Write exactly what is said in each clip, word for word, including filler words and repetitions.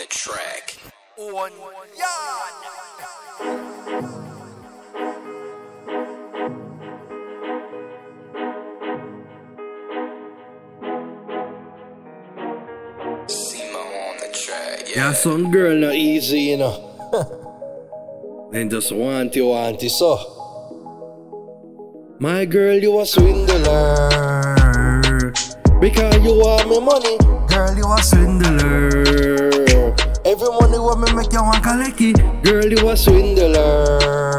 the track. On yard. Simo on the track, yeah. Yeah, some girl not easy, you know. Then just want you, want you, so. My girl, you a swindler, because you want me money. Girl, you a swindler. Every money what me make you want collect it. Girl, you a swindler,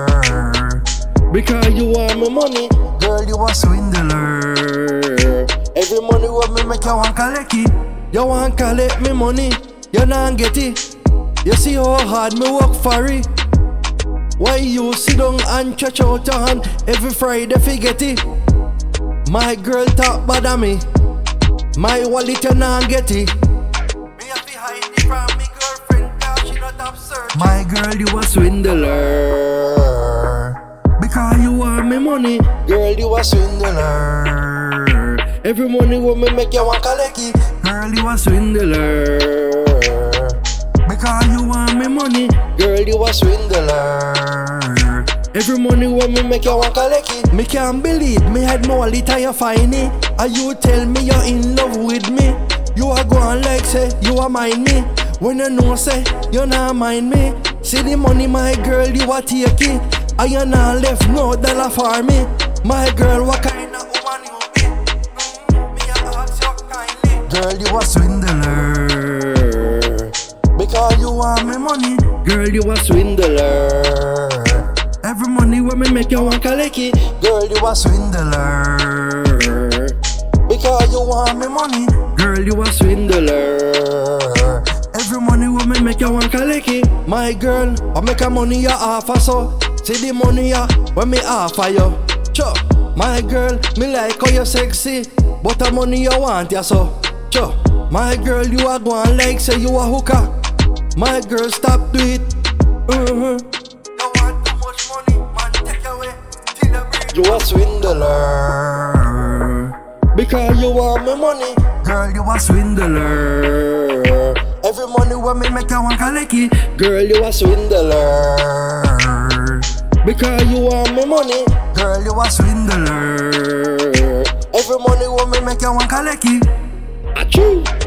because you want me money. Girl, you a swindler. Every money what me make you want collect it. You want collect me money, you not get it. You see how hard me work for it. Why you sit down and stretch out your hand every Friday forget it? My girl talk bad at me, my wallet you not get it. Me have to hide it from me girlfriend cause she not absurd. My girl, you a swindler, because you want me money. Girl, you a swindler. Every money what me make you want collect it. Girl, you a swindler, because you want me money. Girl, you a swindler. Every money when me make you want collect it. Me can't believe me had more wallet and you find it. And you tell me you're in love with me. You are going like say you are mind me. When you know say you not mind me. See the money my girl you a take it. And you not left no dollar for me. My girl, what kind of woman you be? Mm, me a ask you kindly. Girl, you a swindler, because you want me money. Girl, you a swindler. Every money when me make you want collect it. Girl, you a swindler, because you want me money. Girl, you a swindler. Every money when me make you want collect it. My girl, I make a money you offer so. See the money ya when me offer you. Sure, my girl, me like how you sexy, but the money you want ya so. Sure, my girl, you a going like say you a hooker. My girl, stop do it. Uh-huh. You want too much money, man, take away till you break. You a swindler, because you want me money. Girl, you a swindler. Every money when me make you want collect it. Girl, you a swindler, because you want me money. Girl, you a swindler. Every money when me make you want collect it. Achoo.